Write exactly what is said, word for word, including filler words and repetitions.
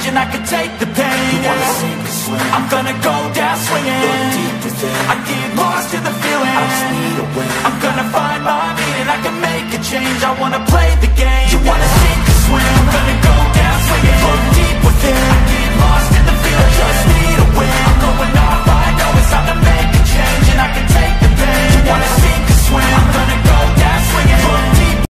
change and I can take the pain. You wanna sink or swim? I'm gonna go down swinging. Look deep within. I get lost in the feeling. I just need a win. I'm gonna find my meaning. I can make a change. I wanna play the game. You wanna sink